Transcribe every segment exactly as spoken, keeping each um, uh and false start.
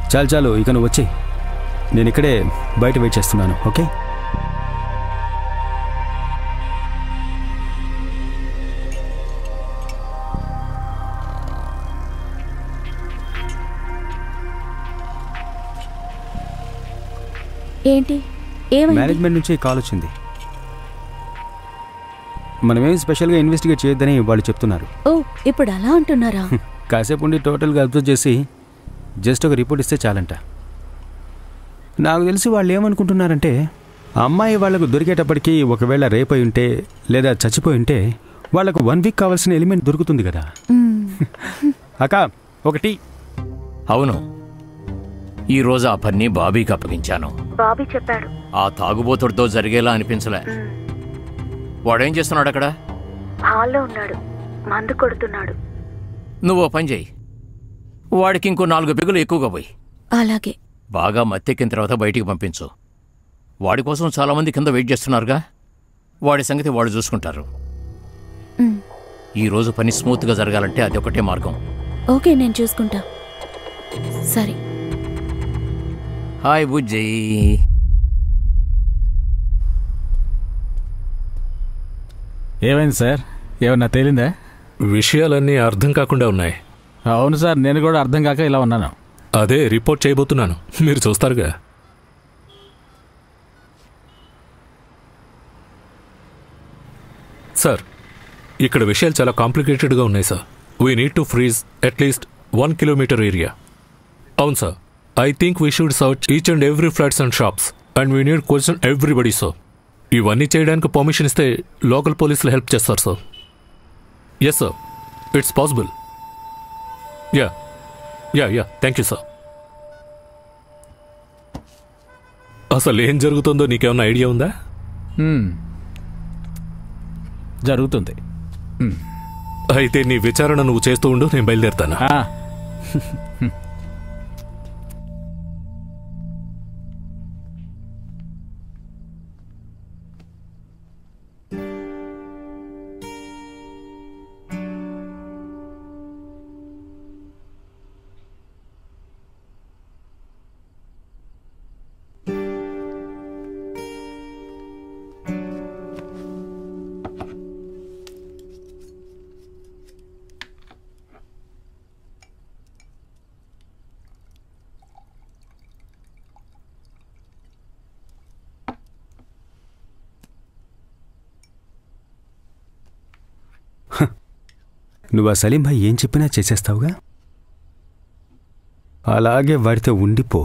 చాలు చాలు ఇక నువ్వు వచ్చి నేను ఇక్కడే బయట వెయిట్ చేస్తున్నాను. ఓకే ఏంటి? మేనేజ్మెంట్ నుంచి కాల్ వచ్చింది. మనమేం స్పెషల్గా ఇన్వెస్టిగేట్ చేయొద్దని వాళ్ళు చెప్తున్నారు. ఓ ఇప్పుడు అలా అంటున్నారా? కాసేపు ఉండి టోటల్గా అబ్జర్వ్ చేసి జస్ట్ ఒక రిపోర్ట్ ఇస్తే చాలంట. నాకు తెలిసి వాళ్ళు ఏమనుకుంటున్నారంటే అమ్మాయి వాళ్లకు దొరికేటప్పటికి ఒకవేళ రేప్ అయి ఉంటే లేదా చచ్చిపోయి ఉంటే వాళ్లకు వన్ వీక్ కావాల్సిన ఎలిమెంట్ దొరుకుతుంది కదా. అక్క ఒకటి. అవును, ఈరోజు ఆ పని బాబీకి అప్పగించాను. బాబీ చెప్పాడు. ఆ తాగుబోతుడితో జరిగేలా అనిపించలే. వాడేం చేస్తున్నాడు అక్కడ? హాల్లో ఉన్నాడు, మందు కొడుతున్నాడు. నువ్వు పని చేయి, వాడికి ఇంకో నాలుగు పెగులు ఎక్కువగా పోయి అలాగే బాగా మత్తెక్కిన తర్వాత బయటికి పంపించు. వాడి కోసం చాలామంది కింద వెయిట్ చేస్తున్నారుగా, వాడి సంగతి వాడు చూసుకుంటారు. ఈరోజు పని స్మూత్గా జరగాలంటే అది ఒకటే మార్గం. ఓకే నేను చూసుకుంటా. సరే. హాయ్ బుజ్జి. ఏమైంది సార్? ఏమన్నా తేలిందా? విషయాలన్నీ అర్థం కాకుండా ఉన్నాయి. అవును సార్, నేను కూడా అర్థం కాక ఇలా ఉన్నాను. అదే రిపోర్ట్ చేయబోతున్నాను, మీరు చూస్తారుగా. సార్, ఇక్కడ విషయాలు చాలా కాంప్లికేటెడ్గా ఉన్నాయి sir. We need to freeze at least one kilometre area. అవును sir, I think we should search each and every flats and shops and we need question everybody sir. ఇవన్నీ చేయడానికి పర్మిషన్ ఇస్తే లోకల్ పోలీసులు హెల్ప్ చేస్తారు sir. Yes sir, it's possible. Yeah yeah yeah thank you sir. అసలు ఏం జరుగుతుందో నీకేమన్నా idea ఉందా? జరుగుతుంది. అయితే నీ విచారణ నువ్వు చేస్తూ ఉండు, నేను బయలుదేరుతాను. నువ్వు ఆ సలీం భాయ్ ఏం చెప్పినా చేసేస్తావుగా, అలాగే వాడితో ఉండిపో.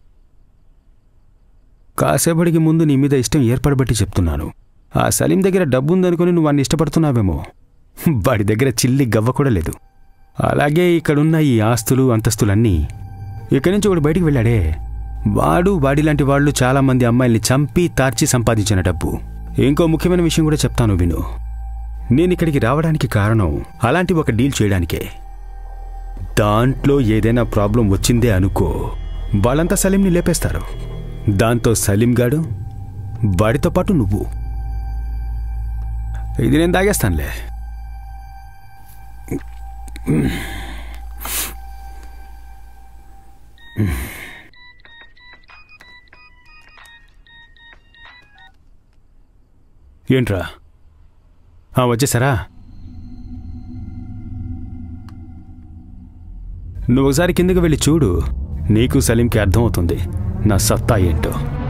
కాసేపటికి ముందు నీ మీద ఇష్టం ఏర్పడబట్టి చెప్తున్నాను. ఆ సలీం దగ్గర డబ్బు ఉందనుకుని నువ్వు వాడిని ఇష్టపడుతున్నావేమో, వాడి దగ్గర చిల్లి గవ్వ కూడా లేదు. అలాగే ఇక్కడున్న ఈ ఆస్తులు అంతస్తులన్నీ, ఇక్కడి నుంచి ఒకటి బయటికి వెళ్ళాడే, వాడు వాడిలాంటి వాళ్ళు చాలామంది అమ్మాయిల్ని చంపి తార్చి సంపాదించిన డబ్బు. ఇంకో ముఖ్యమైన విషయం కూడా చెప్తాను విను. నేను ఇక్కడికి రావడానికి కారణం అలాంటి ఒక డీల్ చేయడానికే. దాంట్లో ఏదైనా ప్రాబ్లం వచ్చిందే అనుకో, వాళ్ళంతా సలీంని లేపేస్తారు. దాంతో సలీం గాడు, వాడితో పాటు నువ్వు. ఇది నేను తాగేస్తానులే. ఏంట్రా వచ్చేసారా? నువ్వు ఒకసారి కిందకి వెళ్ళి చూడు, నీకు సలీంకి అర్థమవుతుంది నా సత్తా ఏంటో.